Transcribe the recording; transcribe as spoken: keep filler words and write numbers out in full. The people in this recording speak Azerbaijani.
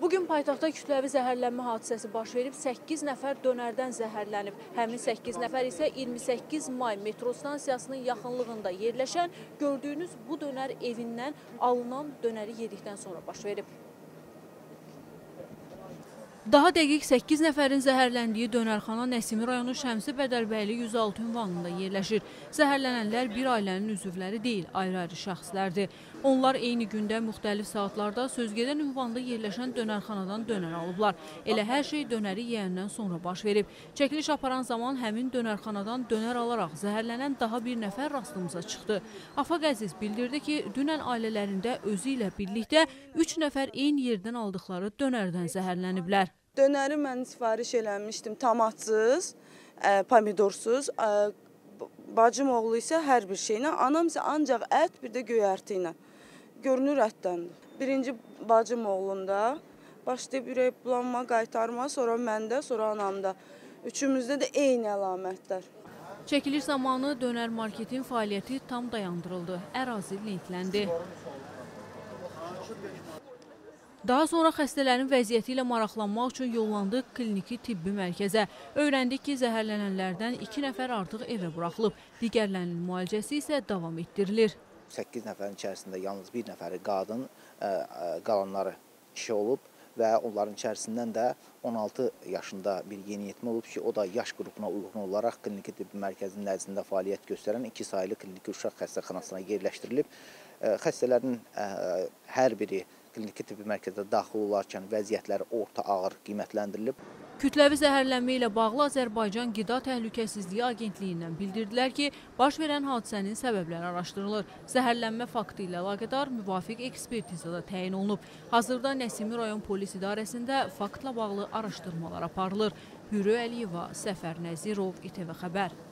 Bugün paytaxtda kütləvi zəhərlənmə hadisəsi baş verib, səkkiz nəfər dönərdən zəhərlənib. Həmin səkkiz nəfər isə iyirmi səkkiz may metro stansiyasının yaxınlığında yerləşən gördüyünüz bu dönər evindən alınan dönəri yedikdən sonra baş verib. Daha dəqiq səkkiz nəfərin zəhərləndiyi dönərxana Nəsimi rayonu Şəmsi Bədəlbəyli yüz altı ünvanında yerləşir. Zəhərlənənlər bir ailənin üzvləri deyil, ayrı-ayrı şəxslərdir. Onlar eyni gündə müxtəlif saatlarda sözgedən ünvanda yerləşən dönərxanadan dönər alıblar. Elə hər şey dönəri yeyəndən sonra baş verib. Çəkiliş aparan zaman həmin dönərxanadan dönər alaraq zəhərlənən daha bir nəfər rastımıza çıxdı. Afaq Əziz bildirdi ki, dünən ailələrində özü ilə birlikdə üç nəfər eyni yerdən aldıqları dönərdən zəhərləniblər. Dönəri mən sifariş eləmişdim tomatsız, pomidorsuz. Bacım oğlu isə hər bir şeylə, anam isə ancaq ət, bir də göyərti ilə. Görünür ətdəndir. Birinci bacım oğlunda başlayıb ürək bulanma, qaytarma, sonra məndə, sonra anamda. Üçümüzdə də eyni əlamətlər. Çəkiliş zamanı dönər marketin fəaliyyəti tam dayandırıldı. Ərazi lentləndi. Daha sonra xəstələrin vəziyyəti ilə maraqlanmaq üçün yollandıq kliniki tibbi mərkəzə. Öyrəndik ki, zəhərlənənlərdən iki nəfər artıq evə buraxılıb. Digərlərinin müalicəsi isə davam etdirilir. səkkiz nəfərin içərisində yalnız bir nəfəri qadın, qalanları kişi olub və onların içərisindən də on altı yaşında bir yeniyetmə olub ki, o da yaş qrupuna uyğun olaraq kliniki tibbi mərkəzinin nəzdində fəaliyyət göstərən iki saylı kliniki uşaq xəstəxanasına yerləşdirilib. Xəstələrin hər biri kliniki tibbi mərkəzdə daxil olarkən vəziyyətləri orta ağır qiymətləndirilib. Kütləvi zəhərlənmə ilə bağlı Azərbaycan Qida Təhlükəsizliyi Agentliyindən bildirdilər ki, baş verən hadisənin səbəbləri araşdırılır. Zəhərlənmə faktı ilə əlaqədar müvafiq ekspertizada təyin olunub. Hazırda Nəsimi rayon polis idarəsində faktla bağlı araşdırmalar aparılır. Hürü Əliyeva, Səfər Nəzirov, İTV Xəbər.